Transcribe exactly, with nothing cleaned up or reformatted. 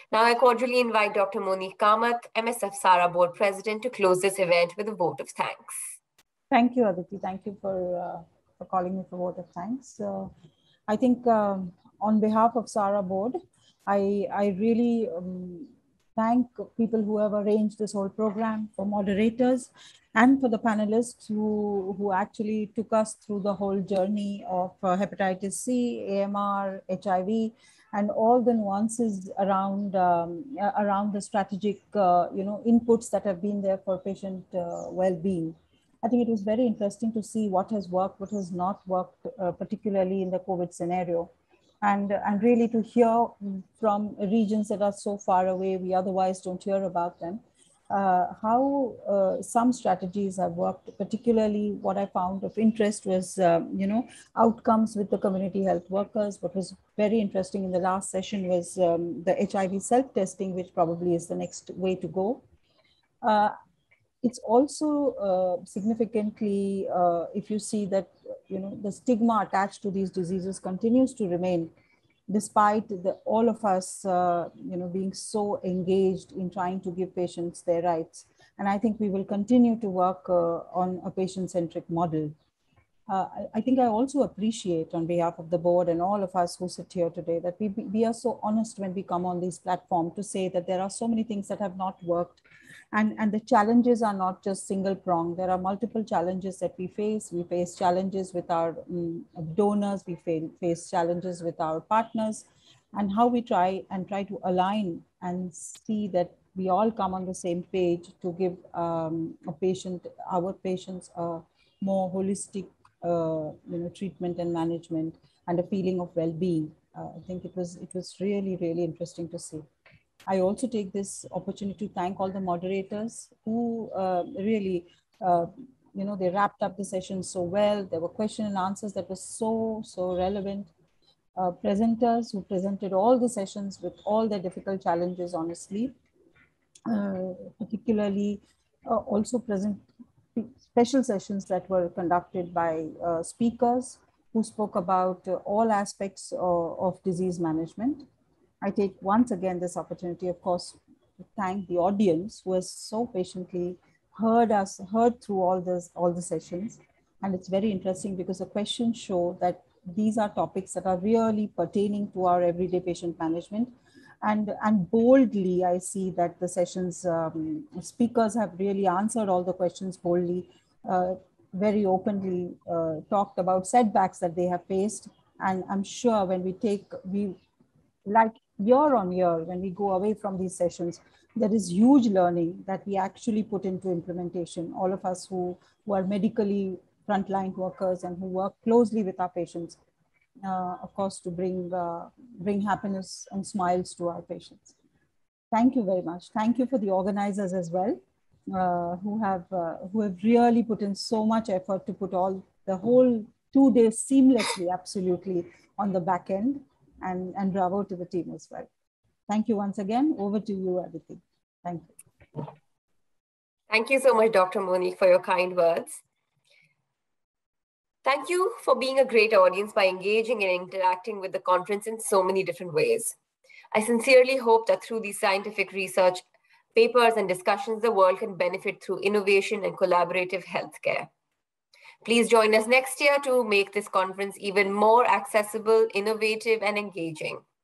Now I cordially invite Doctor Monique Kamath, M S F SARA Board President, to close this event with a vote of thanks. Thank you, Aditi. Thank you for, uh, for calling me for vote of thanks. Uh, I think um, on behalf of SARA Board, I, I really um, thank people who have arranged this whole program, for moderators, and for the panelists who, who actually took us through the whole journey of uh, hepatitis C, A M R, H I V, and all the nuances around um, around the strategic uh, you know inputs that have been there for patient uh, well-being. I think it was very interesting to see what has worked, what has not worked, uh, particularly in the COVID scenario. And, and really to hear from regions that are so far away, we otherwise don't hear about them, uh, how uh, some strategies have worked. Particularly what I found of interest was, um, you know, outcomes with the community health workers. What was very interesting in the last session was um, the H I V self-testing, which probably is the next way to go. Uh, It's also uh, significantly, uh, if you see that, you know, the stigma attached to these diseases continues to remain, despite the, all of us, uh, you know, being so engaged in trying to give patients their rights. And I think we will continue to work uh, on a patient-centric model. Uh, I, I think I also appreciate on behalf of the board and all of us who sit here today that we, we are so honest when we come on this platform to say that there are so many things that have not worked. And, and the challenges are not just single pronged. There are multiple challenges that we face. We face challenges with our um, donors. We face challenges with our partners, and how we try and try to align and see that we all come on the same page to give um, a patient, our patients, a more holistic uh, you know, treatment and management and a feeling of well-being. Uh, I think it was, it was really, really interesting to see. I also take this opportunity to thank all the moderators who uh, really, uh, you know, they wrapped up the session so well. There were question and answers that were so, so relevant. Uh, presenters who presented all the sessions with all their difficult challenges, honestly. Uh, particularly uh, also present special sessions that were conducted by uh, speakers who spoke about uh, all aspects of, of disease management. I take once again this opportunity, of course, to thank the audience who has so patiently heard us, heard through all this, all the sessions. And it's very interesting because the questions show that these are topics that are really pertaining to our everyday patient management. And, and boldly, I see that the sessions um, speakers have really answered all the questions boldly, uh, very openly uh, talked about setbacks that they have faced. And I'm sure when we take, we like year on year, when we go away from these sessions, there is huge learning that we actually put into implementation. All of us who, who are medically frontline workers and who work closely with our patients, uh, of course, to bring, uh, bring happiness and smiles to our patients. Thank you very much. Thank you for the organizers as well, uh, who, have, uh, who have really put in so much effort to put all the whole two days seamlessly, absolutely, on the back end. And, and bravo to the team as well. Thank you once again. Over to you, Aditi. Thank you. Thank you so much, Doctor Monique, for your kind words. Thank you for being a great audience by engaging and interacting with the conference in so many different ways. I sincerely hope that through these scientific research papers and discussions, the world can benefit through innovation and collaborative healthcare. Please join us next year to make this conference even more accessible, innovative, and engaging.